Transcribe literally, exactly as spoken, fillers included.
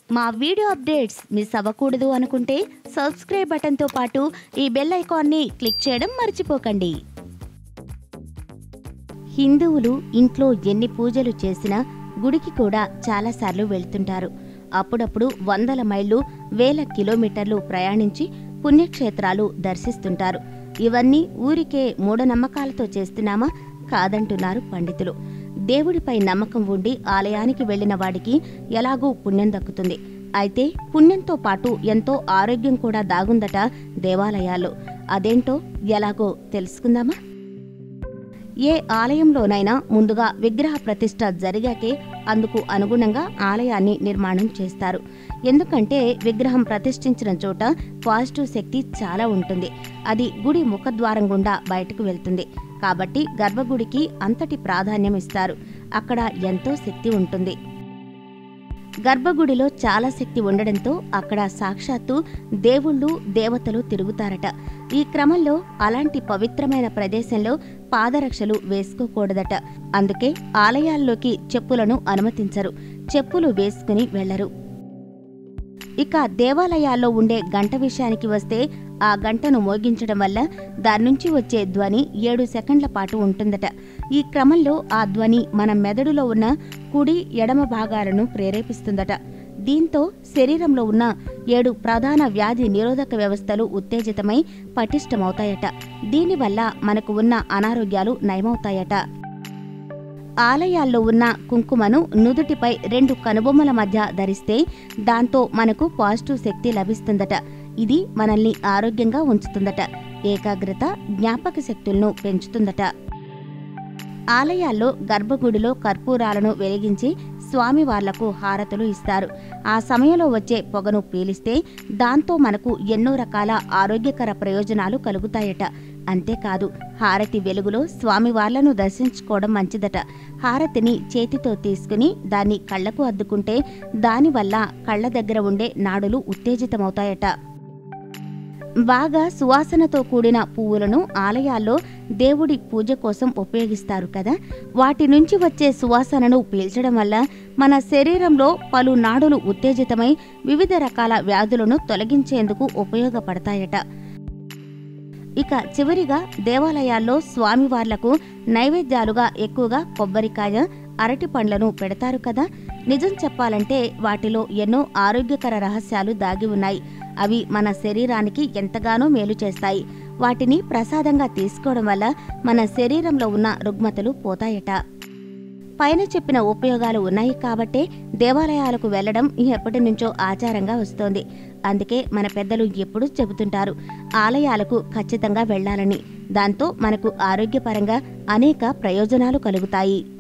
మా video updates miss అవ్వకూడదు అనుకుంటే సబ్స్క్రైబ్ బటన్తో పాటు ఈ బెల్ ఐకాన్ని క్లిక్ చేయడం మర్చిపోకండి. హిందువులు ఇంట్లో ఎన్ని పూజలు చేసినా గుడికి కూడా చాలాసార్లు వెళ్తుంటారు. అప్పుడప్పుడు వందల మైళ్ళు వేల కిలోమీటర్లు ప్రయాణించి పుణ్యక్షేత్రాలు దర్శిస్తుంటారు. ఇవన్నీ ఊరికే మూఢనమ్మకాలతో చేస్తున్నామా? కాదంటున్నారు పండితులు. దేవుడిపై నమ్మకం ఉండి ఆలయానికి వెళ్లిన వాడికి ఎలాగూ పుణ్యం దక్కుతుంది. అయితే పుణ్యంతో పాటు ఎంతో ఆరోగ్యం కూడా దాగుందట దేవాలయాల్లో. అదేంటో ఎలాగో తెలుసుకుందామా? ఏ ఆలయంలోనైనా ముందుగా విగ్రహ ప్రతిష్ఠ జరిగాకే అందుకు అనుగుణంగా ఆలయాన్ని నిర్మాణం చేస్తారు. ఎందుకంటే విగ్రహం ప్రతిష్ఠించిన చోట పాజిటివ్ శక్తి చాలా ఉంటుంది. అది గుడి ముఖద్వారం గుండా బయటకు వెళ్తుంది. కాబట్టి గర్భగుడికి అంతటి ప్రాధాన్యం ఇస్తారు. అక్కడ ఎంతో శక్తి ఉంటుంది. గర్భగుడిలో చాలా శక్తి ఉండడంతో అక్కడ సాక్షాత్తు దేవుళ్ళు దేవతలు తిరుగుతారట. ఈ క్రమంలో అలాంటి పవిత్రమైన ప్రదేశంలో పాదరక్షలు వేసుకోకూడదట. అందుకే ఆలయాల్లోకి చెప్పులను అనుమతించరు. చెప్పులు వేసుకుని వెళ్లరు. ఇక దేవాలయాల్లో ఉండే గంట విషయానికి వస్తే ఆ గంటను మోగించడం వల్ల దాని నుంచి వచ్చే ధ్వని ఏడు సెకండ్ల పాటు ఉంటుందట. ఈ క్రమంలో ఆ ధ్వని మన మెదడులో ఉన్న కుడి ఎడమ భాగాలను ప్రేరేపిస్తుందట. దీంతో శరీరంలో ఉన్న ఏడు ప్రధాన వ్యాధి నిరోధక వ్యవస్థలు ఉత్తేజితమై పటిష్టమవుతాయట. దీనివల్ల మనకు ఉన్న అనారోగ్యాలు నయమవుతాయట. ఆలయాల్లో ఉన్న కుంకుమను నుదుటిపై రెండు కనుబొమ్మల మధ్య ధరిస్తే దాంతో మనకు పాజిటివ్ శక్తి లభిస్తుందట. ఇది మనల్ని ఆరోగ్యంగా ఉంచుతుందట. ఏకాగ్రత, జ్ఞాపక శక్తులను పెంచుతుందట. ఆలయాల్లో గర్భగుడిలో కర్పూరాలను వెలిగించి స్వామివార్లకు హారతులు ఇస్తారు. ఆ సమయంలో వచ్చే పొగను పీలిస్తే దాంతో మనకు ఎన్నో రకాల ఆరోగ్యకర ప్రయోజనాలు కలుగుతాయట. అంతేకాదు, హారతి వెలుగులో స్వామివార్లను దర్శించుకోవడం మంచిదట. హారతిని చేతితో తీసుకుని దాన్ని కళ్లకు అద్దుకుంటే దానివల్ల కళ్ల దగ్గర ఉండే నాడులు ఉత్తేజితమవుతాయట. బాగా సువాసనతో కూడిన పువ్వులను ఆలయాల్లో దేవుడి పూజ కోసం ఉపయోగిస్తారు కదా. వాటి నుంచి వచ్చే సువాసనను పీల్చడం వల్ల మన శరీరంలో పలు నాడులు ఉత్తేజితమై వివిధ రకాల వ్యాధులను తొలగించేందుకు ఉపయోగపడతాయట. ఇక చివరిగా దేవాలయాల్లో స్వామివార్లకు నైవేద్యాలుగా ఎక్కువగా కొబ్బరికాయ, అరటి పండ్లను పెడతారు కదా. నిజం చెప్పాలంటే వాటిలో ఎన్నో ఆరోగ్యకర రహస్యాలు దాగి ఉన్నాయి. అవి మన శరీరానికి ఎంతగానో మేలు చేస్తాయి. వాటిని ప్రసాదంగా తీసుకోవడం వల్ల మన శరీరంలో ఉన్న రుగ్మతలు పోతాయట. పైన చెప్పిన ఉపయోగాలు ఉన్నాయి కాబట్టే దేవాలయాలకు వెళ్లడం ఎప్పటి నుంచో ఆచారంగా వస్తోంది. అందుకే మన పెద్దలు ఎప్పుడూ చెబుతుంటారు ఆలయాలకు ఖచ్చితంగా వెళ్లాలని. దాంతో మనకు ఆరోగ్యపరంగా అనేక ప్రయోజనాలు కలుగుతాయి.